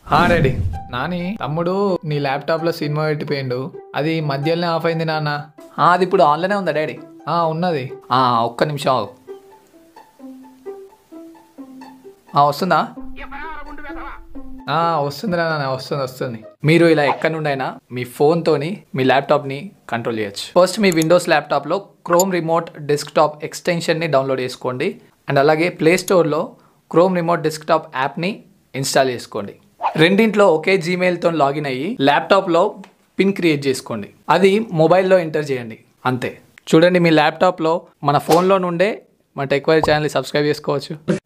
Ready Nani తమ్ముడు నీ laptop లో సినిమా పెట్టిపోయిండు. అది మధ్యలోనే ఆఫ్ అయింది నాన్న. అది ఇప్పుడు ఆన్లోనే ఉందా డాడీ? ఉన్నది. ఒక్క నిమిషం ఆగు. వస్తుందా? వస్తుంది నాన్న, వస్తుంది. మీరు ఇలా ఎక్కడి నుండైనా మీ ఫోన్తోని మీ ల్యాప్టాప్ని కంట్రోల్ చేయొచ్చు. ఫస్ట్ మీ విండోస్ ల్యాప్టాప్లో క్రోమ్ రిమోట్ డెస్క్టాప్ ఎక్స్టెన్షన్ని డౌన్లోడ్ చేసుకోండి. అండ్ అలాగే ప్లే స్టోర్లో క్రోమ్ రిమోట్ డెస్క్టాప్ యాప్ని ఇన్స్టాల్ చేసుకోండి. రెండింట్లో ఒకే జీమెయిల్తో లాగిన్ అయ్యి ల్యాప్టాప్లో పిన్ క్రియేట్ చేసుకోండి. అది మొబైల్లో ఎంటర్ చేయండి. అంతే. చూడండి, మీ ల్యాప్టాప్లో మన ఫోన్లో నుండే మన టెక్ వైర్ ఛానల్ని సబ్స్క్రైబ్ చేసుకోవచ్చు.